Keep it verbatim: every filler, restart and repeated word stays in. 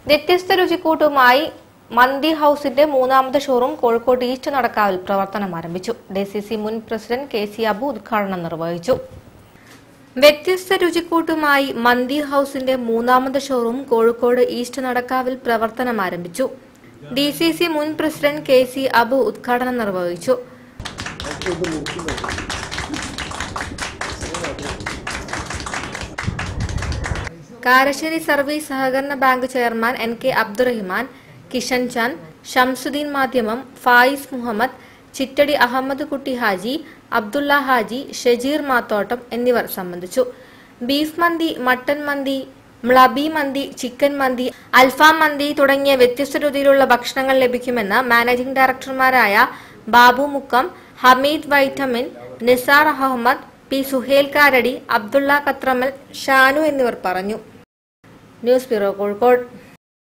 വ്യത്യസ്ത രുചിക്കൂട്ടുമായി മന്തി ഹൌസിന്റെ മൂന്നാമത്തെ showroom Kozhikode east നടക്കാവിൽ പ്രവർത്തനം ആരംഭിച്ചു. ഡി സി സി മുൻ പ്രസിഡന്റ് കെ സി അബു ഉദ്ഘാടനം നിർവഹിച്ചു. വ്യത്യസ്ത രുചിക്കൂട്ടുമായി മന്തി ഹൌസിന്റെ മൂന്നാമത്തെ ഷോറൂം കോഴിക്കോട് ഈസ്റ്റ് നടക്കാവിൽ പ്രവർത്തനം ആരംഭിച്ചു. ഡി സി സി മുൻ പ്രസിഡന്റ് കെ സി അബു ഉദ്ഘാടനം നിർവഹിച്ചു. കാരശ്ശേരി സർവീസ് സഹകരണ bank chairman N K Abdurahiman, Kishan Chand, Shamsuddeen Madhyamam, Fayis Muhammad, Chittadi Ahmed കുട്ടി ഹാജി, അബ്ദുള്ള ഹാജി, ഷജീർ മാത്തോട്ടം എന്നിവർ സംബന്ധിച്ചു. ബീഫ് മന്തി, മട്ടൻ മന്തി, മ്ലബി മന്തി, ചിക്കൻ മന്തി, അൽഫാം മന്തി തുടങ്ങിയ വ്യത്യസ്ത രീതിയിലുള്ള ഭക്ഷണങ്ങൾ ലഭിക്കുമെന്ന് മാനേജിംഗ് ഡയറക്ടർമാരായ ബാബു മുക്കം, ഹമീദ് വൈറ്റമിൻ, നിസാർ അഹമ്മദ്, പി സുഹേൽ കാരടി, അബ്ദുള്ള കത്രമൽ, ഷാനു എന്നിവർ പറഞ്ഞു. News bureau Kozhikode.